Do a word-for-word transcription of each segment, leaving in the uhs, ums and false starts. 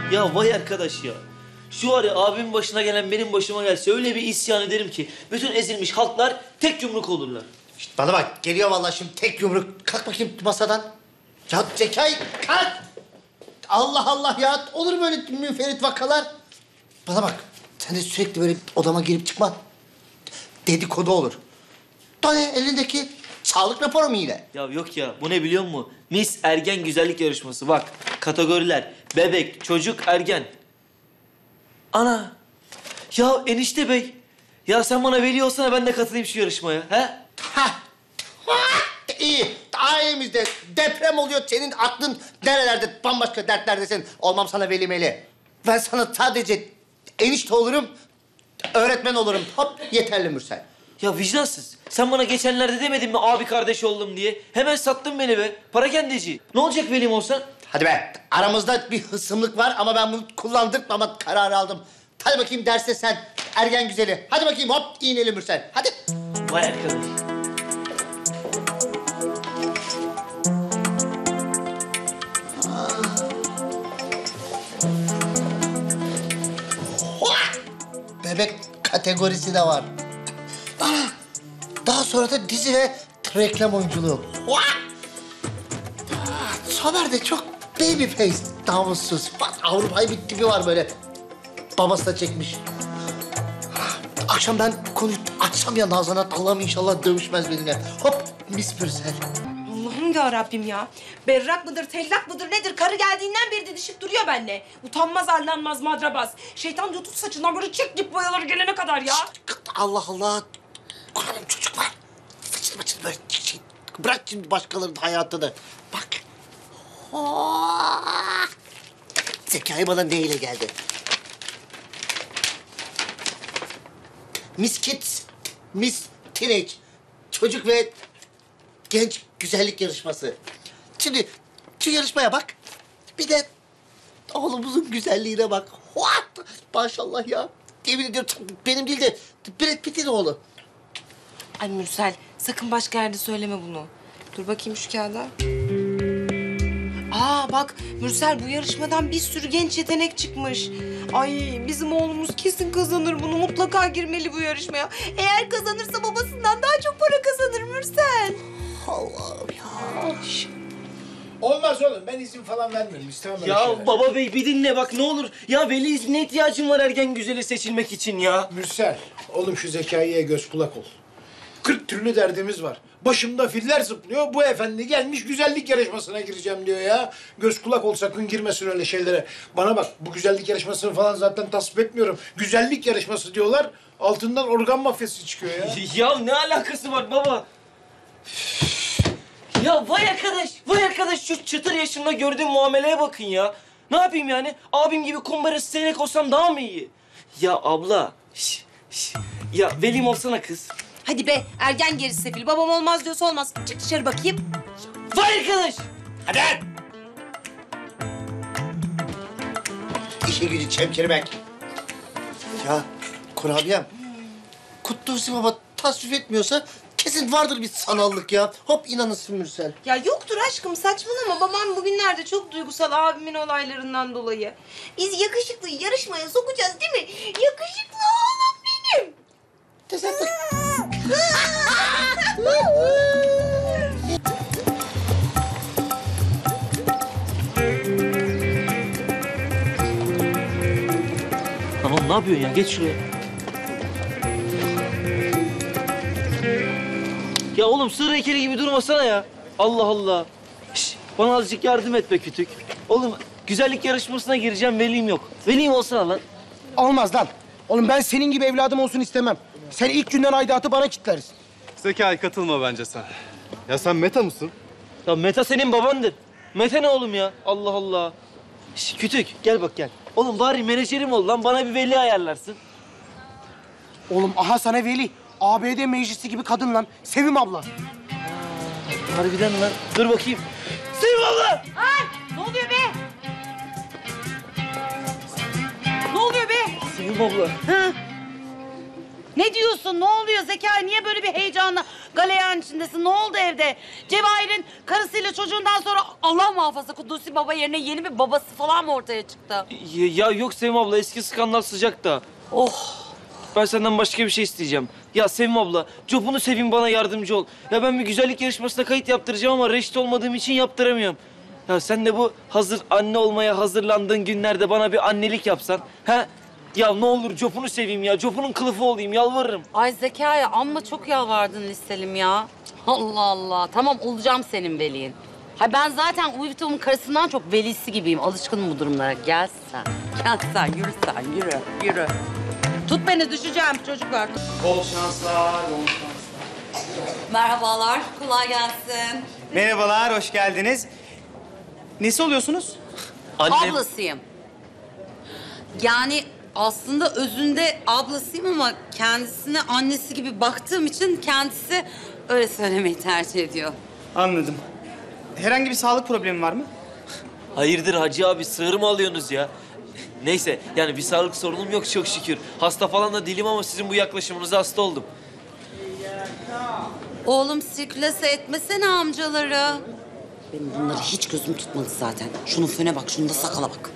Ya vay arkadaş ya. Şu var ya abimin başına gelen benim başıma gelse öyle bir isyan ederim ki bütün ezilmiş halklar tek yumruk olurlar. Şişt, bana bak geliyor vallahi şimdi tek yumruk. Kalk bakayım masadan. Ya Zekai kalk. Allah Allah ya olur mu öyle münferit vakalar? Bana bak sen de sürekli böyle odama girip çıkma. Dedikodu olur. Tane elindeki sağlık raporu mu yine? Ya yok ya bu ne biliyor musun? Miss Ergen Güzellik Yarışması bak. Kategoriler bebek, çocuk, ergen. Ana. Ya enişte bey. Ya sen bana veli olsana ben de katılayım şu yarışmaya. He? Ha. İyi. Ailemizde deprem oluyor. Senin aklın nerelerde? Bambaşka dertlerdesin. Olmam sana veli meli. Ben sana sadece enişte olurum, öğretmen olurum. Hop yeterli Mürsel. Ya vicdansız. Sen bana geçenlerde demedin mi abi kardeş oldum diye? Hemen sattın beni be. Para kendisi. Ne olacak velim olsan? Hadi be. Aramızda bir hısımlık var ama ben bunu kullandırmama kararı aldım. Hadi bakayım derste sen ergen güzeli. Hadi bakayım hop iğneli Mürsel. Hadi. Vay arkadaş. Bebek kategorisi de var. Aa, daha sonra da dizi ve reklam oyunculuğu. Aa, Somer de çok baby face, namussuz. Bak Avrupa'yı bir tipi var böyle. Babası da çekmiş. Akşam ben konuyu açsam ya Nazan'a, Allah'ım inşallah dövüşmez benimle. Hop mis Mürsel. Allah'ım ya Rabbim ya. Berrak mıdır, tellak mıdır nedir? Karı geldiğinden beri didişip duruyor benimle. Utanmaz, arlanmaz, madrabaz. Şeytan yutut saçından böyle çek dip boyaları gelene kadar ya. Allah Allah. Kur'an'ım çocuklar. Fıçır fıçır böyle şey. Bırak şimdi başkalarının hayatını. Bak. Oh! Zekai bana neyle geldi? Miss Kids, Miss Teenage, çocuk ve genç güzellik yarışması. Şimdi şu yarışmaya bak. Bir de oğlumuzun güzelliğine bak. What? Maşallah ya. Yemin ediyorum benim değil de Brad Pitt'in oğlu. Ay Mürsel, sakın başka yerde söyleme bunu. Dur bakayım şu kağıda. Aa bak Mürsel, bu yarışmadan bir sürü genç yetenek çıkmış. Ay bizim oğlumuz kesin kazanır bunu. Mutlaka girmeli bu yarışmaya. Eğer kazanırsa babasından daha çok para kazanır Mürsel. Allah'ım ya. Olmaz oğlum. Ben izin falan vermiyorum. İstemem öyle Ya şeyler. baba bey bir dinle bak ne olur. Ya veli iznine ihtiyacım var ergen güzeli seçilmek için ya. Mürsel, oğlum şu Zekai'ye göz kulak ol. Kırk türlü derdimiz var. Başımda filler zıplıyor. Bu efendi gelmiş güzellik yarışmasına gireceğim diyor ya. Göz kulak ol, sakın girmesin öyle şeylere. Bana bak, bu güzellik yarışmasını falan zaten tasvip etmiyorum. Güzellik yarışması diyorlar. Altından organ mafyası çıkıyor ya. Ya ne alakası var baba? Ya vay arkadaş, vay arkadaş şu çıtır yaşımda gördüğüm muameleye bakın ya. Ne yapayım yani? Abim gibi kumbara seyrek olsam daha mı iyi? Ya abla, şş, şş. Ya velim olsana kız. Hadi be, ergen gerisi sefil. Babam olmaz diyorsa olmaz. Çık dışarı bakayım. Vay arkadaş! Hadi. İşe gücü çemkirmek. Ya kurabiyem. Kutlusu Baba tasvip etmiyorsa kesin vardır bir sanallık ya. Hop inanırsın Mürsel. Ya yoktur aşkım, saçmalama. Babam bugünlerde çok duygusal abimin olaylarından dolayı. Biz yakışıklıyı yarışmaya sokacağız değil mi? Yakışıklı oğlum benim. Tesadüf. Tamam ne yapıyorsun ya? Geç şuraya. Ya oğlum sığır heykeli gibi durmasana ya. Allah Allah. Şş, bana azıcık yardım et be kütük. Oğlum güzellik yarışmasına gireceğim, velim yok. Velim olsana lan. Olmaz lan. Oğlum ben senin gibi evladım olsun istemem. Sen ilk günden aidatı bana kitlersin. Zekai katılma bence sen. Ya sen meta mısın? Ya Meta senin babandır. Mete ne oğlum ya? Allah Allah. Şş, kütük gel bak gel. Oğlum bari menajerim ol lan, bana bir veli ayarlarsın. Oğlum aha sana veli. A B D meclisi gibi kadın lan. Sevim abla. Harbiden lan. Dur bakayım. Sevim abla! Ay ne oluyor be? Ne oluyor be? Sevim abla. Ha? Ne diyorsun? Ne oluyor Zekai? Niye böyle bir heyecanla galeyan içindesin? Ne oldu evde? Cevahir'in karısıyla çocuğundan sonra Allah muhafaza Kudusi Baba yerine yeni bir babası falan mı ortaya çıktı? Ya, ya yok Sevim abla, eski skandal sıcak da. Oh! Ben senden başka bir şey isteyeceğim. Ya Sevim abla, Copun'u seveyim, bana yardımcı ol. Ya ben bir güzellik yarışmasına kayıt yaptıracağım ama reşit olmadığım için yaptıramıyorum. Ya sen de bu hazır anne olmaya hazırlandığın günlerde bana bir annelik yapsan. He? Ya ne olur Copun'u seveyim ya. Copun'un kılıfı olayım, yalvarırım. Ay Zekai amma çok yalvardın Liselim ya. Allah Allah. Tamam olacağım senin velin. Ha ben zaten Uyutom'un karısından çok velisi gibiyim. Alışkınım bu durumlara. Gel sen. Gel sen. Yürü sen. Yürü. Yürü. Tut beni düşeceğim çocuklar. Bol şanslar, bol şanslar. Merhabalar. Kolay gelsin. Merhabalar, hoş geldiniz. Nesi oluyorsunuz? Annem. Ablasıyım. Yani aslında özünde ablasıyım ama kendisine annesi gibi baktığım için kendisi öyle söylemeyi tercih ediyor. Anladım. Herhangi bir sağlık problemi var mı? Hayırdır Hacı abi, sığır mı alıyorsunuz ya? Neyse, yani bir sağlık sorunum yok çok şükür. Hasta falan da değilim ama sizin bu yaklaşımınıza hasta oldum. Oğlum sirkülese etmesene amcaları. Benim bunları hiç gözüm tutmadı zaten. Şunun föne bak, şunun da sakala bak.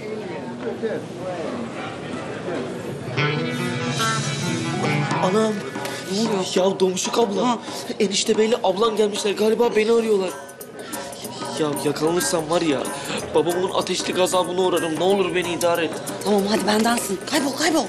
Anam. Ne oluyor? Ya Domuşuk abla. Ha. Enişte beyle ablam gelmişler. Galiba beni arıyorlar. Ya yakalanırsam var ya, babamın ateşli gazabına uğrarım. Ne olur beni idare et. Tamam hadi bendensin. Kaybol kaybol.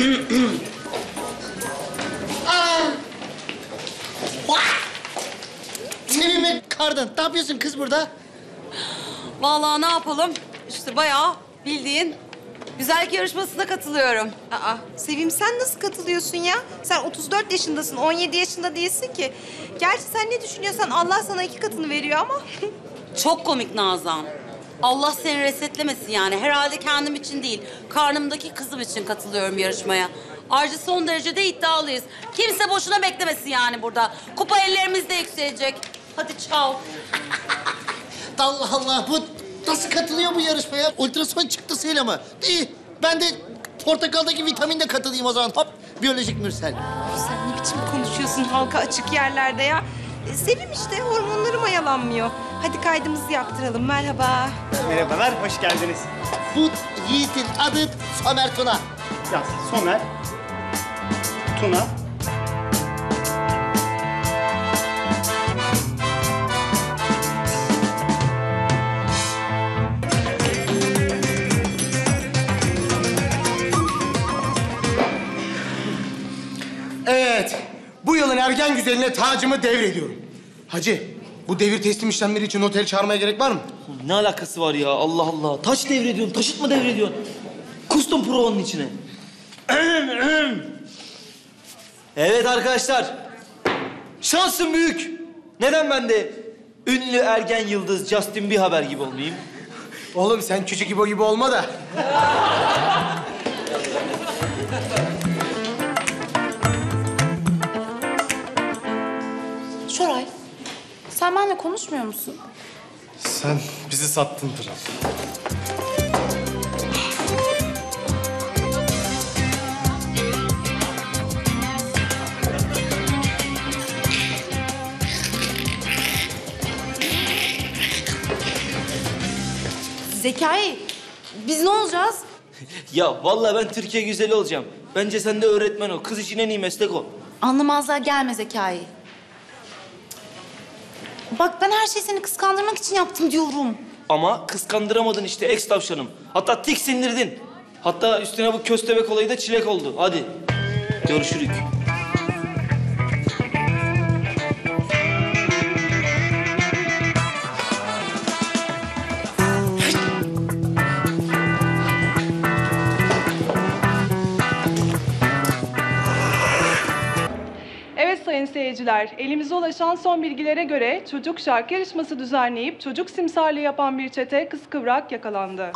Sevimli kardan. Ne yapıyorsun kız burada? Vallahi ne yapalım? İşte bayağı bildiğin güzellik yarışmasına katılıyorum. Aa, Sevim sen nasıl katılıyorsun ya? Sen otuz dört yaşındasın, on yedi yaşında değilsin ki. Gerçi sen ne düşünüyorsan Allah sana iki katını veriyor ama. Çok komik Nazan. Allah seni resetlemesin yani. Herhalde kendim için değil, karnımdaki kızım için katılıyorum yarışmaya. Ayrıca son derece de iddialıyız. Kimse boşuna beklemesin yani burada. Kupa ellerimizde yükselecek. Hadi çao. Allah Allah, bu nasıl katılıyor bu yarışmaya? Ultrason çıktısıyla mı? İyi, ben de portakaldaki vitaminle katılayım o zaman. Hop, biyolojik Mürsel. Sen ne biçim konuşuyorsun halka açık yerlerde ya? E, Sevim işte, hormonları mayalanmıyor. Hadi kaydımızı yaptıralım, merhaba. Merhabalar, hoş geldiniz. Bu yiğitin adı Somer Tuna. Yaz, Somer, Tuna. Evet, bu yılın ergen güzeline tacımı devrediyorum. Hacı, bu devir teslim işlemleri için noter çağırmaya gerek var mı? Ne alakası var ya, Allah Allah. Taş devrediyorsun, taşıt mı devrediyorsun? Kustum provanın içine. Evet arkadaşlar, şansım büyük. Neden ben de ünlü ergen yıldız Justin Bieber gibi olmayayım? Oğlum sen küçük İbo gibi olma da. Şoray, sen benimle konuşmuyor musun? Sen bizi sattın Pınar. Zekai, biz ne olacağız? Ya vallahi ben Türkiye güzeli olacağım. Bence sen de öğretmen ol. Kız için en iyi meslek o. Anlamazlar gelme Zekai. Bak ben her şeyi seni kıskandırmak için yaptım diyorum. Ama kıskandıramadın işte ex tavşanım. Hatta tiksindirdin. Hatta üstüne bu köstebek olayı da çilek oldu. Hadi görüşürük. Evet sayın seyirciler, elimize ulaşan son bilgilere göre çocuk şarkı yarışması düzenleyip çocuk simsarlığı yapan bir çete kıskıvrak yakalandı.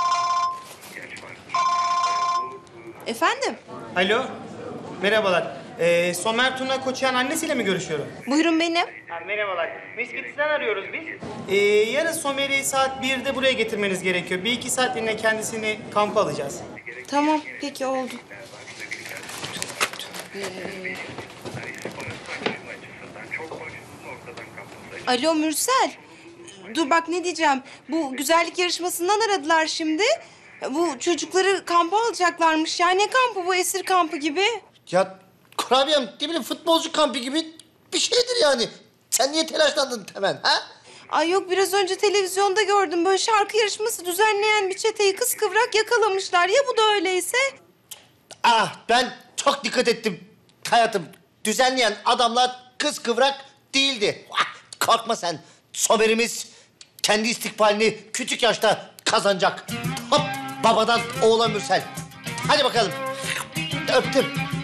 Efendim? Alo, merhabalar. Ee, Somer Tuna Koçyan annesiyle mi görüşüyorum? Buyurun benim. Ha, merhabalar. Meskit'ten arıyoruz biz. Ee, yarın Somer'i saat birde buraya getirmeniz gerekiyor. Bir iki saatliğine kendisini kampa alacağız. Tamam, peki oldu. Alo Mürsel. Dur bak ne diyeceğim. Bu güzellik yarışmasından aradılar şimdi. Bu çocukları kampa alacaklarmış ya. Ne kampı bu, esir kampı gibi? Ya kurabiyem ne bileyim futbolcu kampı gibi bir şeydir yani. Sen niye telaşlandın hemen ha? Ay yok, biraz önce televizyonda gördüm. Böyle şarkı yarışması düzenleyen bir çeteyi kıskıvrak yakalamışlar. Ya bu da öyleyse? Ah ben çok dikkat ettim hayatım. Düzenleyen adamlar kız kıvrak değildi. Ah, korkma sen. Somerimiz kendi istikbalini küçük yaşta kazanacak. Hop babadan oğula Mürsel. Hadi bakalım. Öptüm.